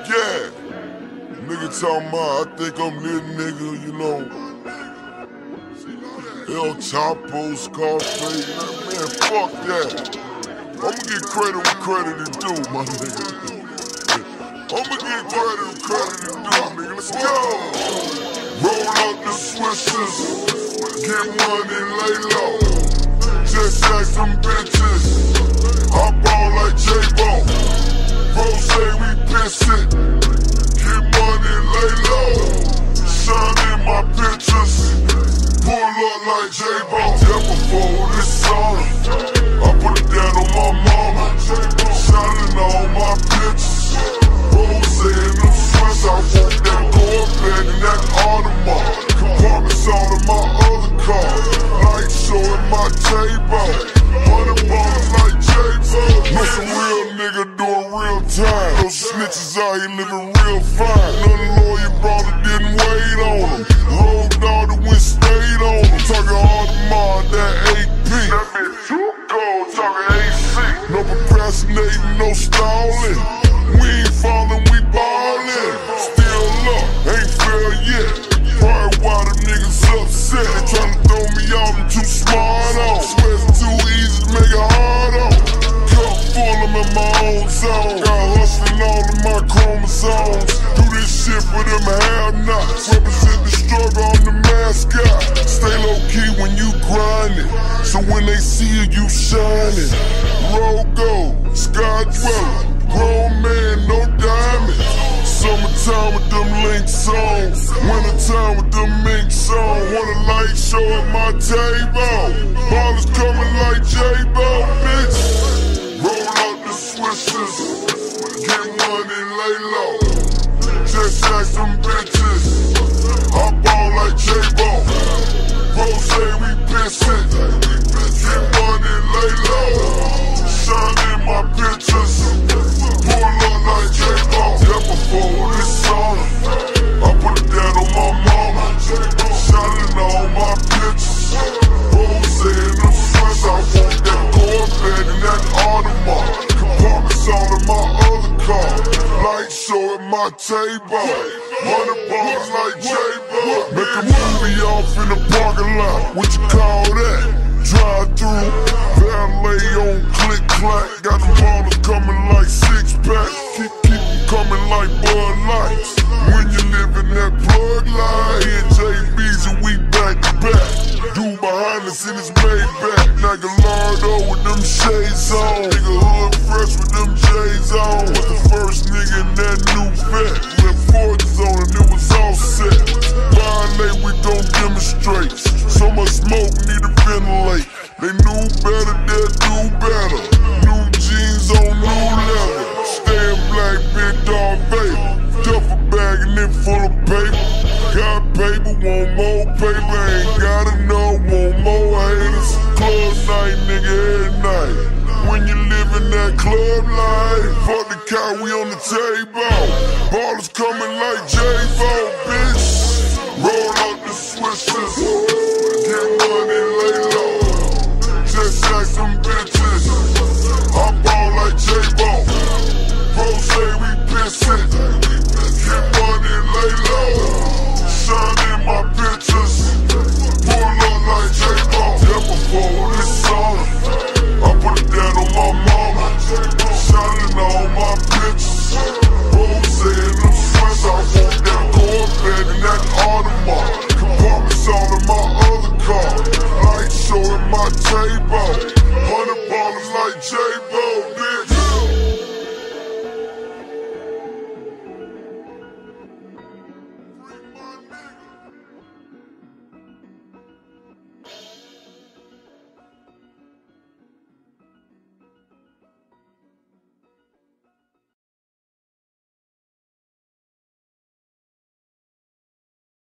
yeah. Nigga talking about, I think I'm this nigga, you know. El Chapo, Scarface, man, fuck that. I'ma get credit where credit is due, my nigga. I'ma get credit where credit is due, nigga. Let's go. Roll up the switches, get money, lay low. Just like some bitches, I ball like J-Bo. Rose, we piss it, get money, lay low. Shine in my pictures, pull up like J-Bo. Yeah, before this song, I put it down on my mama, shining all my pictures. Rose in them sweats, I want that Corvette and that Audemars. Compartments all in my other car, light show in my table. 100 bars like J-Bo. Know some real nigga doing real time. Those snitches out here living real fine. None lawyer brother didn't wait on them. Road dog that went stayed on them. Talking Audemars, that AP. That bitch too cold, talking AC. No procrastinating, no stalling. We ain't falling, we ballin'. Still up, ain't fair yet. Probably why them niggas upset. They tryna throw me off, I'm too smart on. Swear it's too easy to make it hard on. Cup full, I'm in my own zone. Got hustling all of my chromosomes. Do this shit for them have-nots. Represent the struggle, I'm the mascot. Stay low-key when you grindin', so when they see you, you shining. Road gold, sky dweller, grown man, no diamonds. Summertime with them links on, wintertime with them minks on. Want a light show at my table. Ballers coming like J-Bo, bitch. Roll up the switches, get money, lay low. Just like some bitches, I ball like J-Bo. Rose, we piss it, get money, lay low. Shine in my pictures, pull up like J-Bo. Yeah, before this song, I put it down on my mama, shining all my pictures. Rose in them sweats, I want that Corvette and that Audemars. Compartments all in my other car, light show at my table. 100 bars like J-Bo. Make a movie off in the parking lot, what you call that? Drive through, valet on click clack. Got them ballers coming like six-pack. Keep them coming like Bud Lights. When you live in that plug light, here JB's and we back to back. Dude behind us in his Maybach, like a Lardo with them shades on. Nigga hood fresh with them J's on. Was the first nigga in that new vet. When Fords on and it was all set. Violate, we gon' demonstrate. So much smoke, need to ventilate. They knew better, they'll do better. New jeans on new leather. Stay in black, big dog baby. Duffel bag and it full of paper. Got paper, want more paper. Ain't gotta know, want more haters. Club night, nigga, every night. When you live in that club life, fuck the car, we on the table. Ballers coming like J-Bo, bitch. Roll up the switches, get money, lay low. Just like some bitches.